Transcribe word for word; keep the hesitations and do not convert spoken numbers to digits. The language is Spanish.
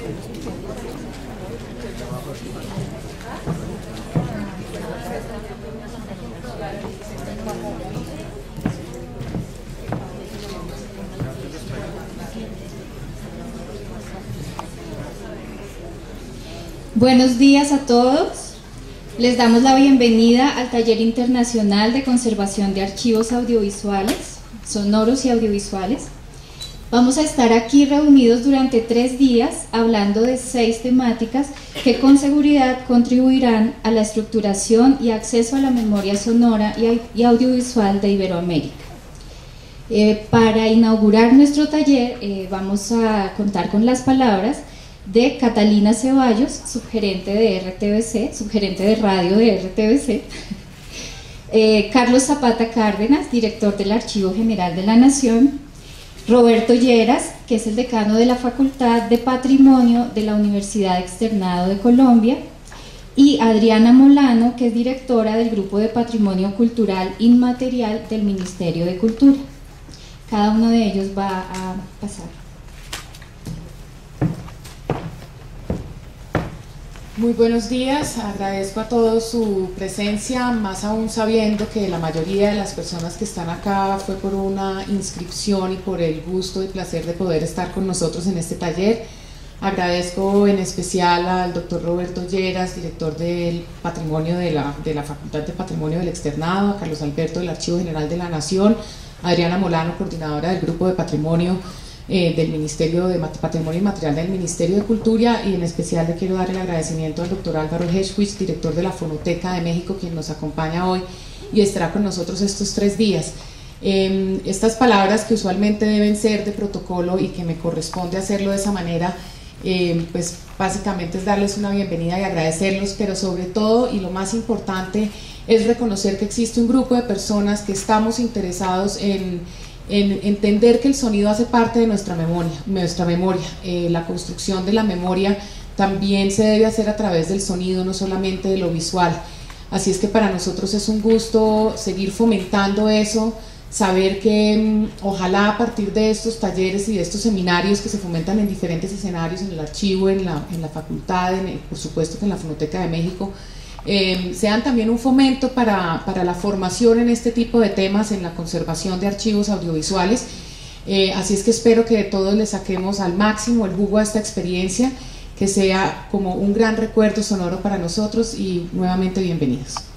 Buenos días a todos. Les damos la bienvenida al Taller Internacional de Conservación de Archivos Audiovisuales, Sonoros y Audiovisuales. Vamos a estar aquí reunidos durante tres días hablando de seis temáticas que con seguridad contribuirán a la estructuración y acceso a la memoria sonora y audiovisual de Iberoamérica. Eh, para inaugurar nuestro taller eh, vamos a contar con las palabras de Catalina Ceballos, subgerente de R T V C, subgerente de radio de R T V C, eh, Carlos Zapata Cárdenas, director del Archivo General de la Nación, Roberto Lleras, que es el decano de la Facultad de Patrimonio de la Universidad Externado de Colombia, y Adriana Molano, que es directora del Grupo de Patrimonio Cultural Inmaterial del Ministerio de Cultura. Cada uno de ellos va a pasar. Muy buenos días, agradezco a todos su presencia, más aún sabiendo que la mayoría de las personas que están acá fue por una inscripción y por el gusto y placer de poder estar con nosotros en este taller. Agradezco en especial al doctor Roberto Lleras, director del Patrimonio de la, de la Facultad de Patrimonio del Externado, a Carlos Alberto del Archivo General de la Nación, a Adriana Molano, coordinadora del Grupo de Patrimonio Eh, del Ministerio de Patrimonio Inmaterial del Ministerio de Cultura, y en especial le quiero dar el agradecimiento al doctor Álvaro Heschwitz, director de la Fonoteca de México, quien nos acompaña hoy y estará con nosotros estos tres días. Eh, estas palabras que usualmente deben ser de protocolo y que me corresponde hacerlo de esa manera, eh, pues básicamente es darles una bienvenida y agradecerlos, pero sobre todo y lo más importante es reconocer que existe un grupo de personas que estamos interesados en en entender que el sonido hace parte de nuestra memoria, nuestra memoria. Eh, la construcción de la memoria también se debe hacer a través del sonido, no solamente de lo visual. Así es que para nosotros es un gusto seguir fomentando eso, saber que mmm, ojalá a partir de estos talleres y de estos seminarios que se fomentan en diferentes escenarios, en el archivo, en la, en la facultad, en, por supuesto que en la Fonoteca de México, Eh, sean también un fomento para, para la formación en este tipo de temas, en la conservación de archivos audiovisuales. Eh, así es que espero que todos le saquemos al máximo el jugo a esta experiencia, que sea como un gran recuerdo sonoro para nosotros, y nuevamente bienvenidos.